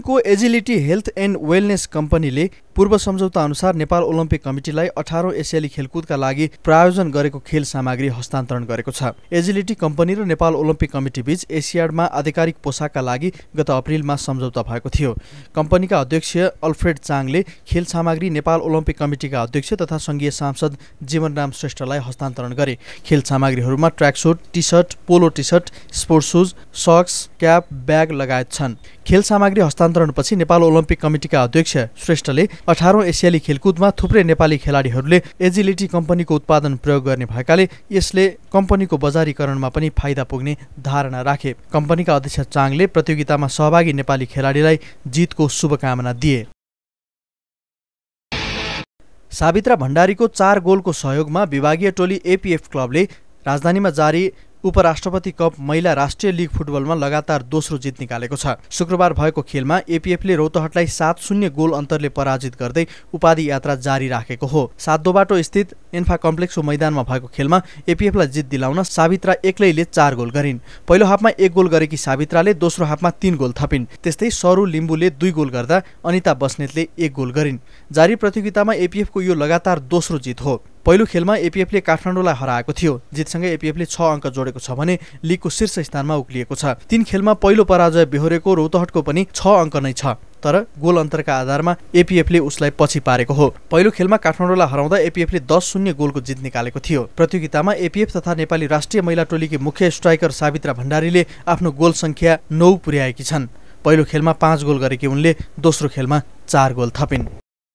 ब्राजिलको agility health and wellness कम्पनीले पूर्व सम्झौता अनुसार नेपाल ओलम्पिक कमिटीलाई 18औं एसियाली खेलकुदका लागि प्रायोजन गरेको खेल सामग्री हस्तान्तरण गरेको छ। एजिलिटी कम्पनी र नेपाल ओलम्पिक कमिटी बीच एसियाडमा आधिकारिक पोसाकका लागि गत अप्रिलमा सम्झौता भएको थियो। कम्पनीका अध्यक्ष अल्फ्रेड चाङले खेल सामग्री नेपाल ओलम्पिक कमिटीका अध्यक्ष तथा संघीय सांसद जीवनराम श्रेष्ठलाई हस्तान्तरण गरे। खेल सामग्रीहरूमा tracksuit, t-shirt, polo t-shirt, sports shoes, socks, cap, bag लगायत छन्। खेल सामग्री हस्तान्तरणपछि नेपाल ओलम्पिक कमिटीका अध्यक्ष श्रेष्ठले 18औं एसियाली खेलकुदमा थुप्रै नेपाली खेलाडीहरूले एजिलिटी कम्पनीको उत्पादन प्रयोग गर्ने भएकाले यसले कम्पनीको बजारीकरणमा पनि फाइदा पुग्ने धारणा राखे। कम्पनीका अध्यक्ष चाङले प्रतियोगितामा सहभागी नेपाली खेलाडीलाई जितको शुभकामना दिए। सावित्रा भण्डारीको 4 गोलको सहयोगमा विभागीय टोली एपीएफ क्लबले राजधानीमा जारी उपराष्ट्रपति कप महिला राष्ट्रिय लीग फुटबलमा लगातार दोस्रो जित निकालेको छ। शुक्रबार भएको खेलमा एपीएफले रौतहटलाई 7-0 गोल अन्तरले पराजित गर्दै उपाधि यात्रा जारी राखेको हो। सातदोबाटो स्थित एन्फा कम्प्लेक्सको मैदानमा भएको खेलमा एपीएफलाई जित दिलाउन सावित्रा एक्लैले 4 गोल गरिन्। पहिलो हाफमा 1 गोल गरेकी सावित्राले दोस्रो हाफमा 3 गोल थपिन्। त्यस्तै सरू लिम्बुले 2 गोल गर्दा अनिता बस्नेतले 1 गोल गरिन्। जारी प्रतियोगितामा एपीएफको यो लगातार दोस्रो जित हो। पहिलो खेलमा एपीएफले काठमाडौँलाई हराएको थियो। जितसँगै एपीएफले 6 अङ्क जोडेको छ भने लिगको शीर्ष स्थानमा उक्लिएको छ। 3 खेलमा पहिलो पराजय बेहोरेको रौतहटको पनि 6 अङ्क नै छ, तर गोल अन्तरका आधारमा एपीएफले उसलाई पछि पारेको हो। पहिलो खेलमा काठमाडौँलाई हराउँदा एपीएफले 10-0 गोलको जित निकालेको थियो। प्रतियोगितामा एपीएफ तथा नेपाली राष्ट्रिय महिला टोलीकी मुख्य स्ट्राइकर सावित्रा भण्डारीले आफ्नो गोल सङ्ख्या 9 पुर्याएकी छन्। पहिलो खेलमा 5 गोल गरेकी उनले दोस्रो खेलमा 4 गोल थपिन्।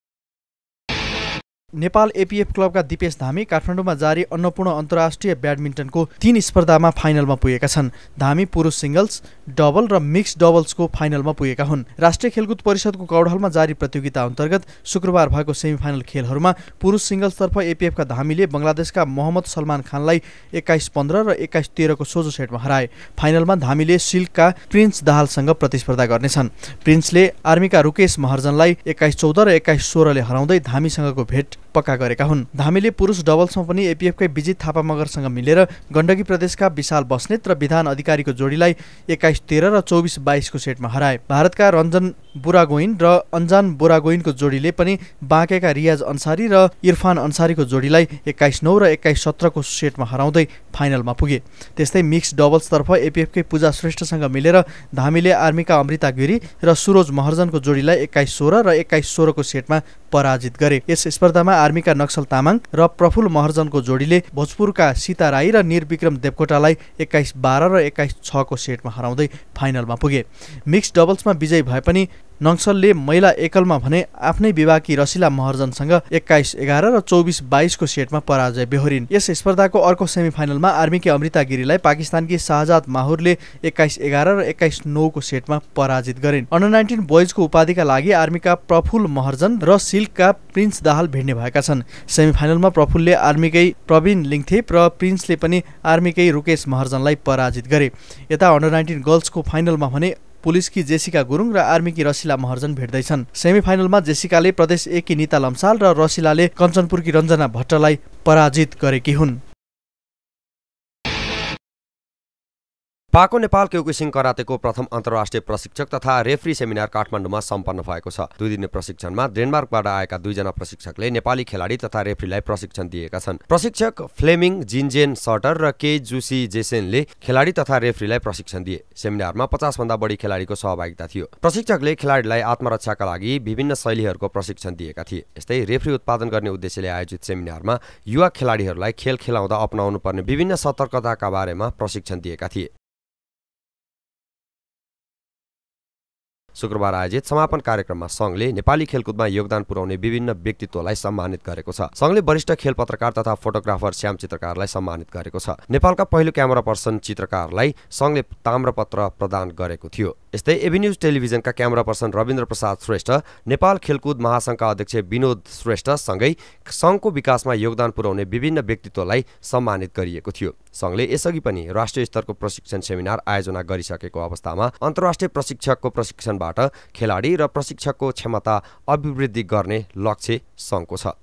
नेपाल एपीएफ क्लबका दिपेश धामी काठमाडौँमा जारी अन्नपूर्ण अन्तर्राष्ट्रिय ब्याडमिन्टनको 3 स्पर्धामा फाइनलमा पुगेका छन्। धामी पुरुष सिङ्गल्स, डबल र मिक्स डबल्सको फाइनलमा पुगेका हुन्। राष्ट्रिय खेलकुद परिषदको कौडहलमा जारी प्रतियोगिता अन्तर्गत शुक्रबार भएको सेमिफाइनल खेलहरूमा पुरुष सिङ्गल्सतर्फ एपीएफका धामीले बङ्गलादेशका मोहम्मद सलमान खानलाई 21-15 र 21-13 को सोझो सेटमा हराए। फाइनलमा धामीले सिल्कका प्रिन्स दाहालसँग प्रतिस्पर्धा गर्नेछन्। प्रिन्सले आर्मीका रुकेश महर्जनलाई 21-14 र 21-16 ले हराउँदै धामीसँगको भेट पक्का गरेका हुन्। धामीले पुरुष डबल्समा पनि एपीएफकै विजित थापा मगरसँग मिलेर गण्डकी प्रदेशका विशाल बस्नेत र विधान अधिकारीको जोडीलाई 21-13 र 24-22 को सेटमा हराए। भारतका रञ्जन बुरागोइन र अन्जान बुरागोइनको जोडीले पनि बाँकेका रियाज अन्सारी र इरफान अन्सारीको जोडीलाई 21-9 र 21-17 को सेटमा हराउँदै फाइनलमा पुगे। त्यस्तै मिक्स डबल्सतर्फ एपीएफकै पूजा श्रेष्ठसँग मिलेर धामीले आर्मीका अमृता गिरी र सुरोज महर्जनको जोडीलाई 21-16 र 21-16 को सेटमा पराजित गरे। यस स्पर्धामा आर्मीका नक्सल तामाङ र प्रफुल्ल महर्जनको जोडीले भोजपुरका सीता राई र निर्विक्रम देवकोटालाई 21-12 र 21-6 को सेटमा हराउँदै फाइनलमा पुगे। मिक्स डबल्समा विजयी भए पनि नक्सलले महिला एकलमा भने आफ्नै विभागकी रसिला महर्जनसँग 21-11 र 24-22 को सेटमा पराजय बेहोरिन्। यस स्पर्धाको अर्को सेमिफाइनलमा आर्मीकी अमृता गिरीलाई पाकिस्तानकी शाहजाद माहुरले 21-11 र 21-9 को सेटमा पराजित गरिन्। अन्डर-19 बोइजको उपाधिका लागि आर्मीका प्रफुल्ल महर्जन र सिल्कका प्रिन्स दाहाल भिड्ने भएका छन्। सेमिफाइनलमा प्रफुल्लले आर्मीकै प्रवीण लिङथेप र प्रिन्सले पनि आर्मीकै रुकेश महर्जनलाई पराजित गरे। यता अन्डर-19 गर्ल्सको फाइनलमा भने पुलिसकी जेसिका गुरुङ र आर्मीकी रसिला महर्जन भेट्दैछन्। सेमिफाइनलमा जेसिकाले प्रदेश 1 की निता लम्साल र रसिलाले कञ्चनपुरकी रञ्जना भट्टलाई पराजित गरेकी हुन्। पाको नेपाल क्योकुसिङ करातेको प्रथम अन्तर्राष्ट्रिय प्रशिक्षक तथा रेफ्री सेमिनार काठमाडौँमा सम्पन्न भएको छ। 2 दिने प्रशिक्षणमा डेनमार्कबाट आएका 2 जना प्रशिक्षकले नेपाली खेलाडी तथा रेफ्रीलाई प्रशिक्षण दिएका छन्। प्रशिक्षक फ्लेमिङ जिन्जेन सर्टर र के जुसी जेसेनले खेलाडी तथा रेफ्रीलाई प्रशिक्षण दिए। सेमिनारमा 50 भन्दा बढी खेलाडीको सहभागिता थियो। प्रशिक्षकले खेलाडीलाई आत्मरक्षाका लागि विभिन्न शैलीहरूको प्रशिक्षण दिएका थिए। यस्तै रेफ्री उत्पादन गर्ने उद्देश्यले आयोजित सेमिनारमा युवा खेलाडीहरूलाई खेल खेलाउँदा अपनाउनु पर्ने विभिन्न सतर्कताका बारेमा प्रशिक्षण दिएका थिए। शुक्रबार आयोजित समापन कार्यक्रममा संघले नेपाली खेलकुदमा योगदान पुर्याउने विभिन्न व्यक्तित्वलाई सम्मानित गरेको छ। संघले वरिष्ठ खेल पत्रकार तथा फोटोग्राफर श्याम चित्रकारलाई सम्मानित गरेको छ। नेपालका पहिलो क्यामेरा पर्सन चित्रकारलाई संघले ताम्रपत्र प्रदान गरेको थियो। यस्तै एभिन्यूज टेलिभिजनका क्यामेरा पर्सन रविन्द्र प्रसाद श्रेष्ठ, नेपाल खेलकुद महासंघका अध्यक्ष विनोद श्रेष्ठ सँगै संघको विकासमा योगदान पुर्याउने विभिन्न व्यक्तित्वलाई सम्मानित गरिएको थियो। संघले यसअघि पनि राष्ट्रिय स्तरको प्रशिक्षण सेमिनार आयोजना गरिसकेको अवस्थामा अन्तर्राष्ट्रिय प्रशिक्षकको प्रशिक्षणबाट खेलाडी र प्रशिक्षकको क्षमता अभिवृद्धि गर्ने लक्ष्य संघको छ।